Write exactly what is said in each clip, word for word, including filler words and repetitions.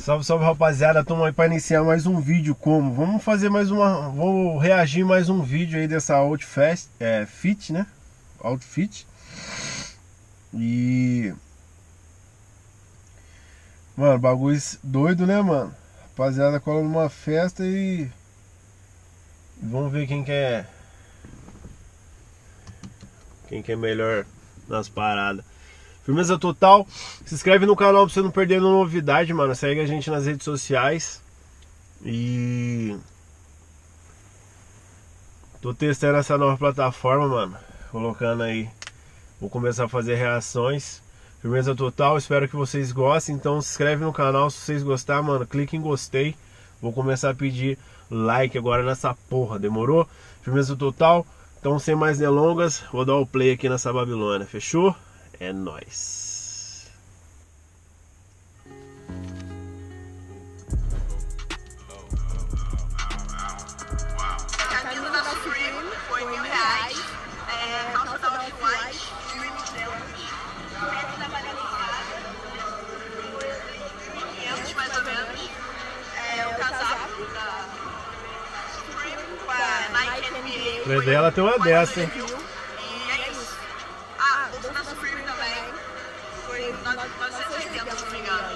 Salve, salve, rapaziada, estamos aí para iniciar mais um vídeo. Como? Vamos fazer mais uma... Vou reagir mais um vídeo aí dessa Outfit, é, Fit, né? Outfit. E... Mano, bagulho doido, né, mano? Rapaziada cola numa festa e... Vamos ver quem que é... Quem que é melhor nas paradas. Firmeza total. Se inscreve no canal pra você não perder nenhuma novidade, mano. Segue a gente nas redes sociais. E... Tô testando essa nova plataforma, mano. Colocando aí. Vou começar a fazer reações. Firmeza total. Espero que vocês gostem. Então se inscreve no canal se vocês gostarem, mano. Clique em gostei. Vou começar a pedir like agora nessa porra. Demorou? Firmeza total. Então sem mais delongas, vou dar o play aqui nessa Babilônia. Fechou? É nóis. A camisa da Supreme foi mil reais. É, calça da Off-White, streaming dela. Tênis da Balenciaga, mil e quinhentos mais ou menos. É, o casaco da Supreme com a Nike N B A. O play dela tem uma dessa, hein? E é isso. Ah, bolsa da Supreme também. Foi novecentos e oitenta, se não me engano.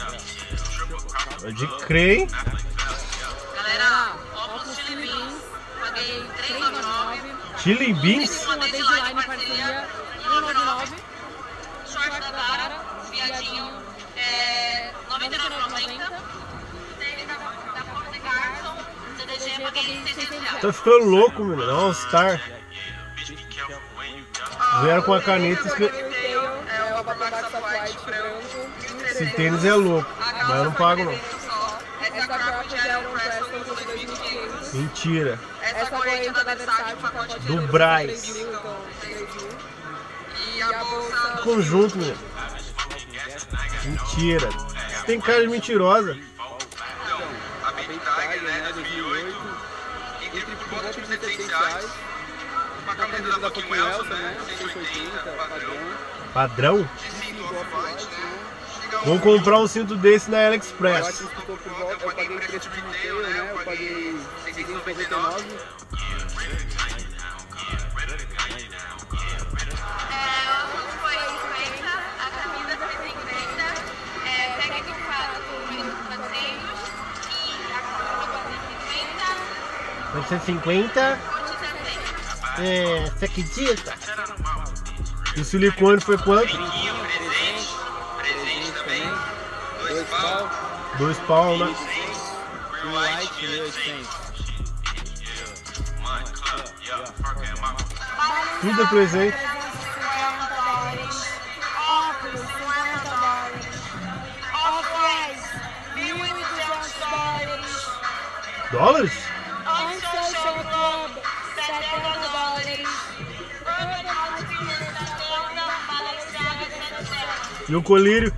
Pode crer, hein? Galera, óculos Chili Beans. Paguei trezentos e noventa e nove. Chili Beans? Uma Deadline parceria cento e noventa e nove. Short da Tara, viadinho, é noventa e nove reais e noventa. Tênis da Porta Garson, C D G, paguei seiscentos reais. Tá ficando louco, menino. All Star. Vieram com a caneta e escre... É o Babaca White branco. Esse tênis é louco, mas eu não pago não. Essa crop já era um Preston por dois mil e quinhentos. Mentira. Essa corrente da Versace, um pacote de Do ouro, Braz. três mil, então, três mil. E a bolsa... Conjunto, menino. Mentira. Você tem cara de mentirosa. Então, a Baby Tiger, né, dois mil e oito, entre por volta de setecentos reais, uma camiseta da Pokémon Elsa, né, cento e oitenta, padrão, Padrão? cinto Off-White, né, Vou comprar um cinto desse na eu AliExpress. acho que custou por volta, eu paguei preço de retail, né, eu paguei seiscentos e noventa e nove. Foi cinquenta, a camisa foi cinquenta, é, pega de fato foi quatrocentos e a calça foi quatrocentos e cinquenta. quatrocentos e setenta. É, você acredita? E o silicone foi quanto? Brinquinho, presente, presente também, dois pau, Dois pau, né? Green White, mil e oitocentos. Tudo é presente. cinquenta dólares, óculos cinquenta dólares, off-white mil e duzentos dólares, Dólares? on-social club setenta dólares, urban outfitter setenta, Balenciaga cento e sete. E o colírio?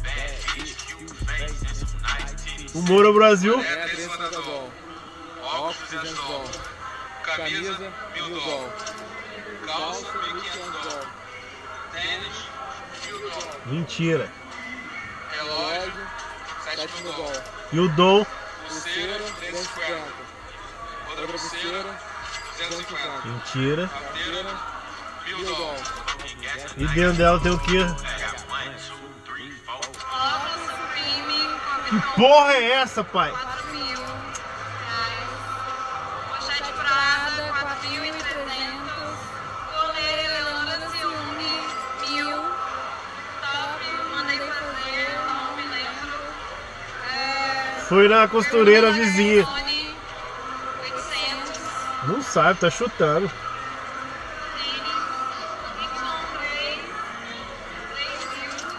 O Moro Brasil? É, preço da Dol. Óculos, trezentos dólares. Camisa, mil dólares. Calça, mil e quinhentos dólares. Tênis, mil dólares. Mentira. Relógio, sete mil dólares. E o Dom? Pulseira, trezentos e cinquenta. Outra pulseira, duzentos e cinquenta. Mentira. Carteira, mil dólares. E dentro dela tem o quê? Óculos Supreme, Que porra é essa, pai? quatro mil reais. Pochete Prada, quatro mil e trezentos. Coleira Leandra Ciúme, mil. Top, mandei fazer, não me lembro. É, Foi na costureira vizinha. Sony, oitocentos. Não sabe, tá chutando. Tênis, Y três, três mil.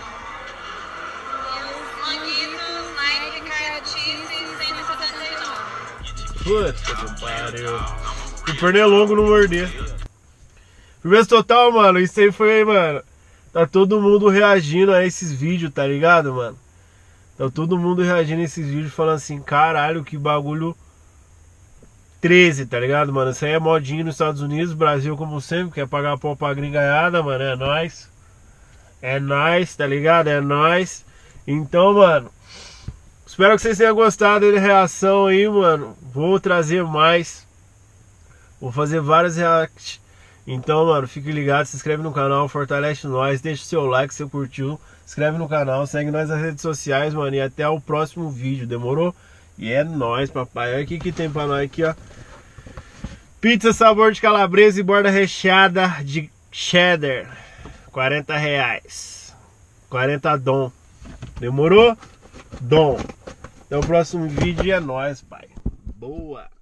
E os manguitos Nike Caiatice, cento e setenta e nove. Puta que pariu. O pernilongo não morder. Firmeza total, mano. Isso aí foi, mano. Tá todo mundo reagindo a esses vídeos, tá ligado, mano? Tá todo mundo reagindo a esses vídeos falando assim, caralho, que bagulho treze, tá ligado, mano? Isso aí é modinho nos Estados Unidos, Brasil como sempre, quer pagar pau pra gringaiada, mano, é nóis. É nóis, tá ligado? É nóis. Então, mano, Espero que vocês tenham gostado da reação aí, mano. Vou trazer mais. Vou fazer várias reacts. Então, mano, fique ligado, se inscreve no canal, fortalece nós, deixa o seu like se você curtiu. Se inscreve no canal, segue nós nas redes sociais, mano. E até o próximo vídeo, demorou? E é nóis, papai. Olha o que que tem pra nós aqui, ó. Pizza sabor de calabresa e borda recheada de cheddar. quarenta reais. quarenta dom. Demorou? Dom. Até o próximo vídeo e é nóis, pai. Boa.